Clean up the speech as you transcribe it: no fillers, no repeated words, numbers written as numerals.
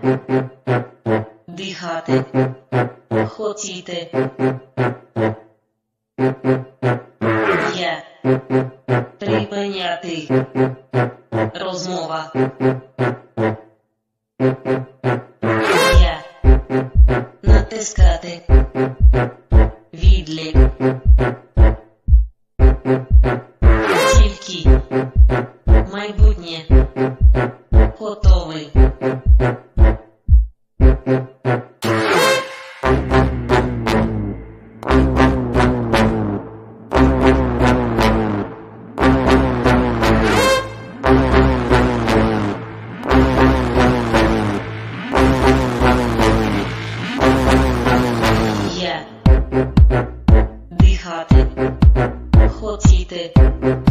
Дихати. Хотіти. Я. Припиняти. Розмова. Я. Натискати. Відлік. Тільки. Майбутнє. Готовий. Я. Дихати. Хотіти.